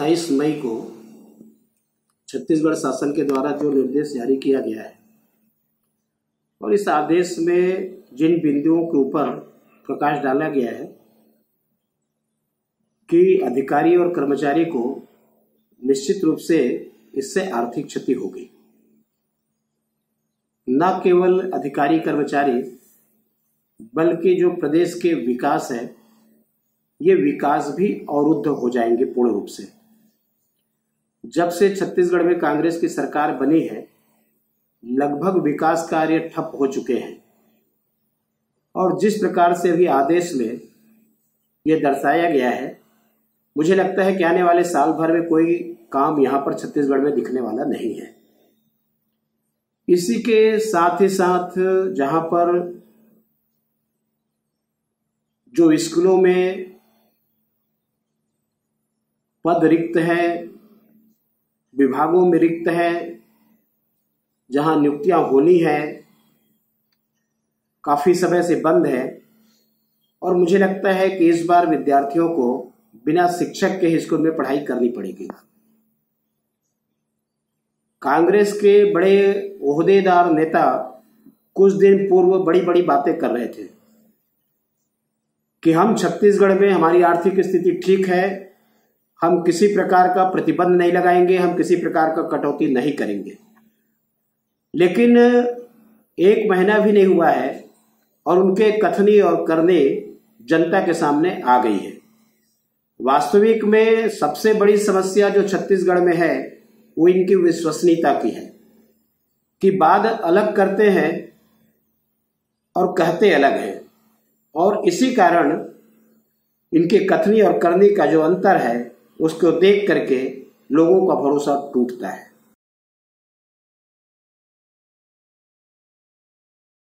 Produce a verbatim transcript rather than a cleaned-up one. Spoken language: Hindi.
सत्ताईस मई को छत्तीसगढ़ शासन के द्वारा जो निर्देश जारी किया गया है और इस आदेश में जिन बिंदुओं के ऊपर प्रकाश डाला गया है कि अधिकारी और कर्मचारी को निश्चित रूप से इससे आर्थिक क्षति होगी। न केवल अधिकारी कर्मचारी बल्कि जो प्रदेश के विकास है, ये विकास भी अवरुद्ध हो जाएंगे पूर्ण रूप से। जब से छत्तीसगढ़ में कांग्रेस की सरकार बनी है, लगभग विकास कार्य ठप हो चुके हैं और जिस प्रकार से अभी आदेश में ये दर्शाया गया है, मुझे लगता है कि आने वाले साल भर में कोई काम यहाँ पर छत्तीसगढ़ में दिखने वाला नहीं है। इसी के साथ ही साथ जहाँ पर जो स्कूलों में पद रिक्त है, विभागों में रिक्त है, जहां नियुक्तियां होनी है, काफी समय से बंद है और मुझे लगता है कि इस बार विद्यार्थियों को बिना शिक्षक के स्कूल में पढ़ाई करनी पड़ेगी। कांग्रेस के बड़े ओहदेदार नेता कुछ दिन पूर्व बड़ी बड़ी बातें कर रहे थे कि हम छत्तीसगढ़ में हमारी आर्थिक स्थिति ठीक है, हम किसी प्रकार का प्रतिबंध नहीं लगाएंगे, हम किसी प्रकार का कटौती नहीं करेंगे। लेकिन एक महीना भी नहीं हुआ है और उनके कथनी और करने जनता के सामने आ गई है। वास्तविक में सबसे बड़ी समस्या जो छत्तीसगढ़ में है वो इनकी विश्वसनीयता की है कि बात अलग करते हैं और कहते अलग हैं और इसी कारण इनके कथनी और करनी का जो अंतर है उसको देख करके लोगों का भरोसा टूटता है।